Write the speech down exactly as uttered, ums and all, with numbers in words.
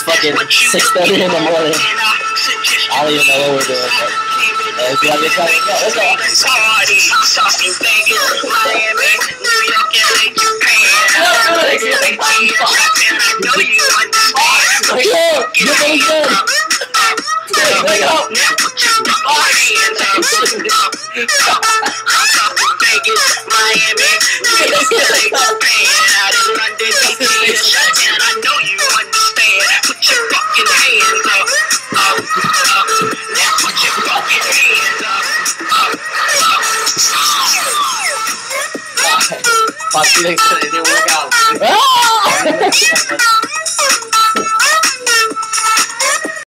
fucking six thirty in the morning. I don't even know what we're doing, but uh, if you have your time, yeah, let's go. Yo, you're really good. Wake up. Pasti next time they work out.